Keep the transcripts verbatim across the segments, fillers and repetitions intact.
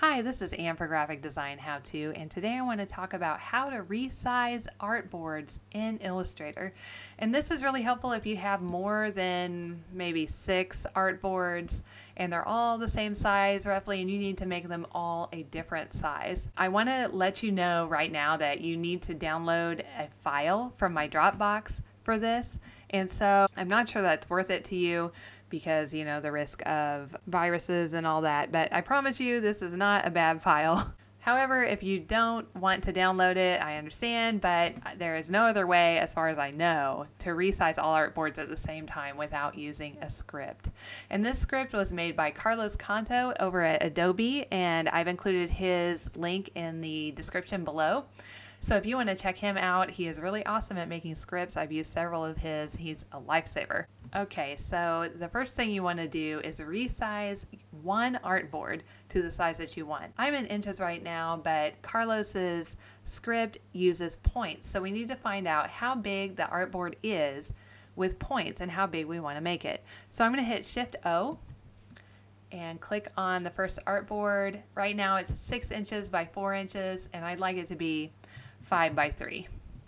Hi, this is Ann for Graphic Design How To, and today I want to talk about how to resize artboards in Illustrator. And this is really helpful if you have more than maybe six artboards and they're all the same size roughly and you need to make them all a different size. I want to let you know right now that you need to download a file from my Dropbox for this, and so I'm not sure that's worth it to you because, you know, the risk of viruses and all that, but I promise you this is not a bad file. However, if you don't want to download it, I understand, but there is no other way, as far as I know, to resize all artboards at the same time without using a script. And this script was made by Carlos Canto over at Adobe, and I've included his link in the description below. So if you want to check him out, he is really awesome at making scripts. I've used several of his. He's a lifesaver. Okay, so the first thing you want to do is resize one artboard to the size that you want. I'm in inches right now, but Carlos's script uses points. So we need to find out how big the artboard is with points and how big we want to make it. So I'm going to hit Shift+O and click on the first artboard. Right now it's six inches by four inches, and I'd like it to be five by three.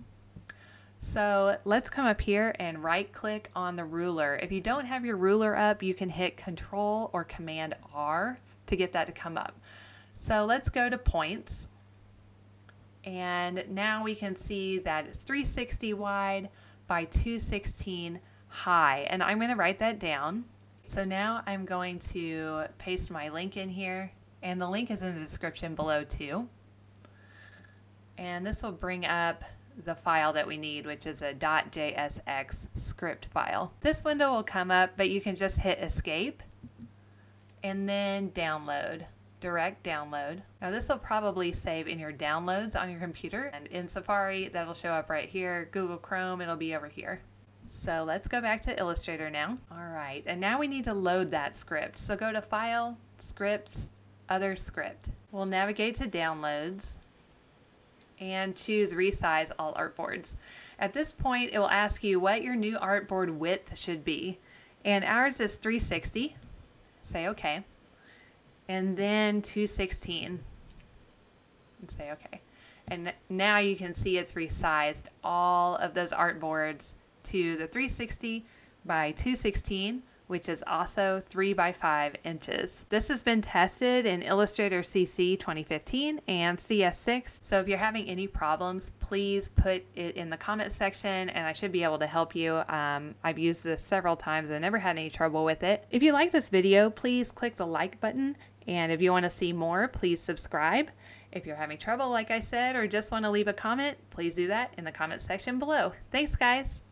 So let's come up here and right click on the ruler. If you don't have your ruler up, you can hit Control or Command R to get that to come up. So let's go to points, and now we can see that it's three sixty wide by two sixteen high, and I'm going to write that down. So now I'm going to paste my link in here, and the link is in the description below too. And this will bring up the file that we need, which is a .jsx script file. This window will come up, but you can just hit Escape and then Download, Direct Download. Now this will probably save in your downloads on your computer, and in Safari that'll show up right here. Google Chrome, it'll be over here. So let's go back to Illustrator now. All right, and now we need to load that script. So go to File, Scripts, Other Script. We'll navigate to Downloads and choose Resize All Artboards. At this point, it will ask you what your new artboard width should be. And ours is three sixty. Say OK. And then two sixteen. And say OK. And now you can see it's resized all of those artboards to the three sixty by two sixteen, which is also three by five inches. This has been tested in Illustrator C C twenty fifteen and C S six, so if you're having any problems, please put it in the comment section and I should be able to help you. Um, I've used this several times and never had any trouble with it. If you like this video, please click the like button, and if you want to see more, please subscribe. If you're having trouble, like I said, or just want to leave a comment, please do that in the comment section below. Thanks, guys.